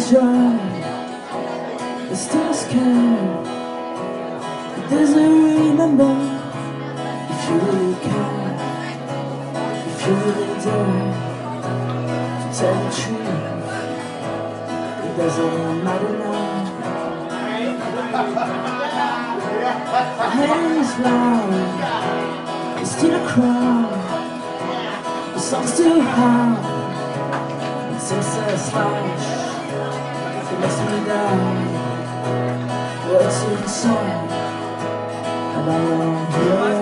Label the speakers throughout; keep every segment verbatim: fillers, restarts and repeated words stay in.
Speaker 1: is dry, but still scared. It doesn't remember if you really care, if you really dare to tell the truth. It doesn't matter now. My hand is loud, it's still a crowd. The song's too hard, it's just a slash. It lets me down. What's inside? And I won't hear.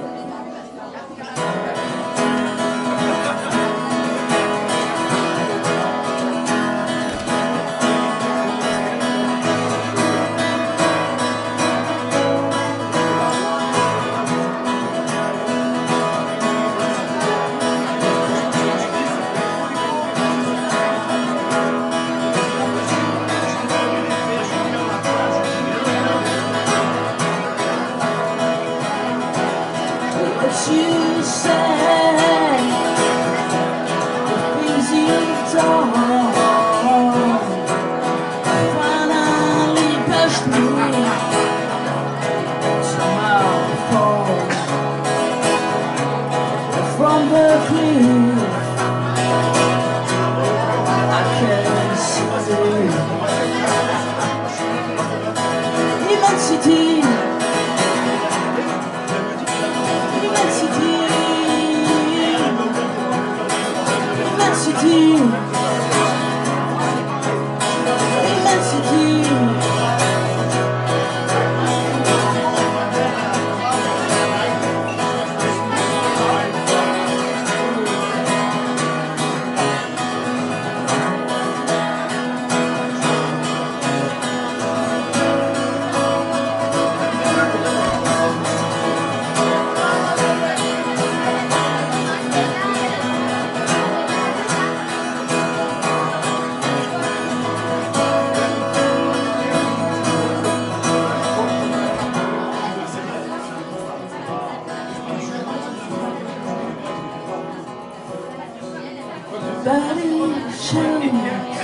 Speaker 1: You say the things you've done finally pushed me to my fall from the cliff. I can see immensity. Immensity, immensity, immensity. Body shakes,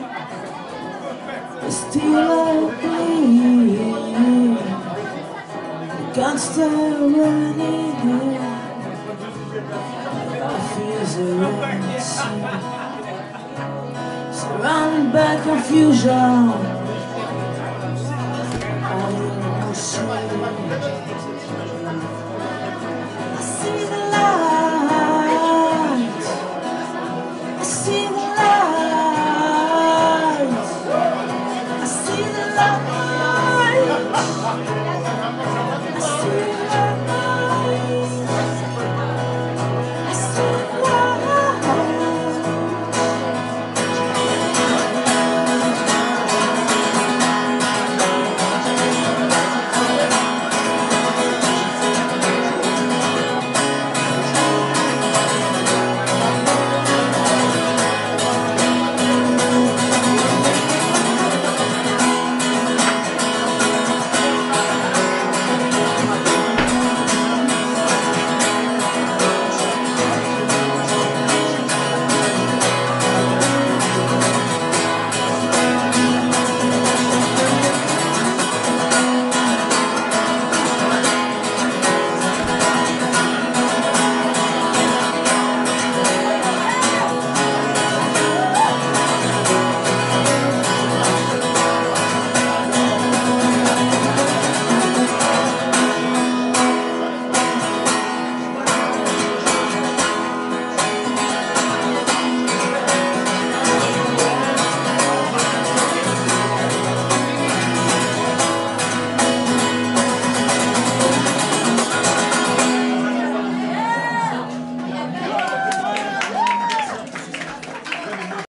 Speaker 1: still I bleed. The guns still running. I feel the rain, surrounded by confusion.